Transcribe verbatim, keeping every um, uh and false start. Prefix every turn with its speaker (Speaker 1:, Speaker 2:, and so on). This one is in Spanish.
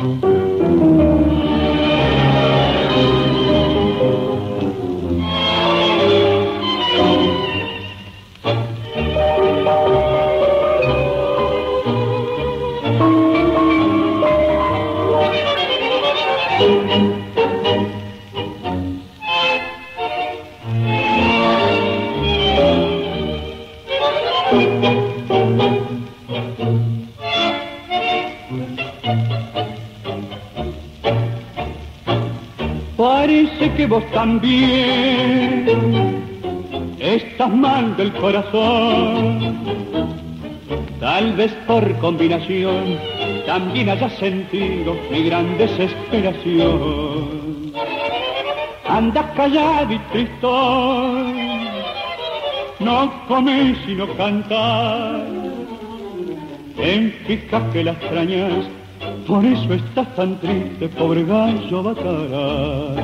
Speaker 1: Parece que vos también estás mal del corazón. Tal vez por combinación también hayas sentido mi gran desesperación. Andas callado y tristón, no comes sino cantar. En fijas que la extrañas, por eso estás tan triste, pobre gallo bacará.